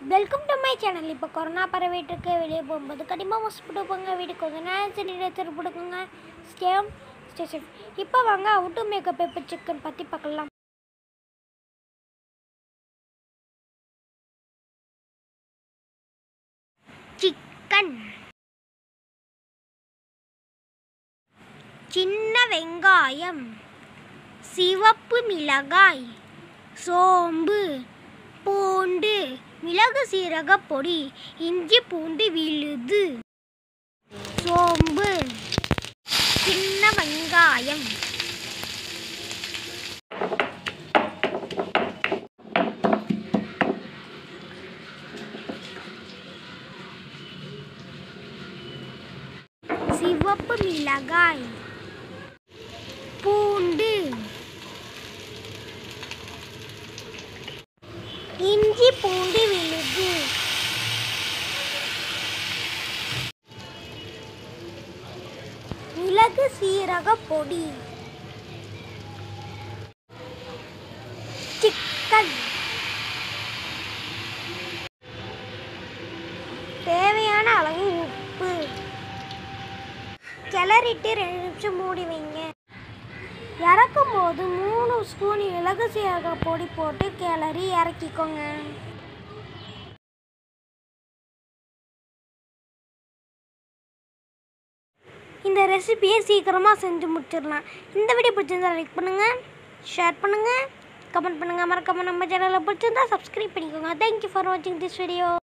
Welcome to my channel. இப்போ corona பரவிட்டு இருக்க, வெளியே போகும்போது கண்டிப்பாக மாஸ்க் போட்டுக்கோங்க. வீட்டுக்கு வந்து சானிடைசர் போட்டுக்கோங்க. ஸ்டேஷன். இப்போ வாங்க how to make a pepper chicken பற்றி பார்க்கலாம். சிக்கன், சின்ன வெங்காயம், சிவப்பு மிளகாய், சோம்பு, பூண்டு, மிளகு சீரக பொடி, இஞ்சி பூண்டு விழுது, சோம்பு, சின்ன வெங்காயம், சிவப்பு மிளகாய், பூண்டு, இஞ்சி பூண்டு விழுது, மிளகு சீரக பொடி, சிக்கன், தேவையான அளவு உப்பு, கிளறிட்டு 2 நிமிஷம் மூடி வைங்க. இறக்கும் போது 3 ஸ்பூன் மிளகு சீரக பொடி போட்டு கிளறி இறக்கிக்கோங்க. இந்த ரெசிபியை சீக்கிரமாக செஞ்சு முடிச்சிடலாம். இந்த வீடியோ பிடிச்சிருந்தா லைக் பண்ணுங்கள், ஷேர் பண்ணுங்கள், கமெண்ட் பண்ணுங்கள். மறக்காம நம்ம சேனலை பிடிச்சிருந்தா சப்ஸ்கிரைப் பண்ணிக்கோங்க. தேங்க்யூ ஃபார் வாட்சிங் திஸ் வீடியோ.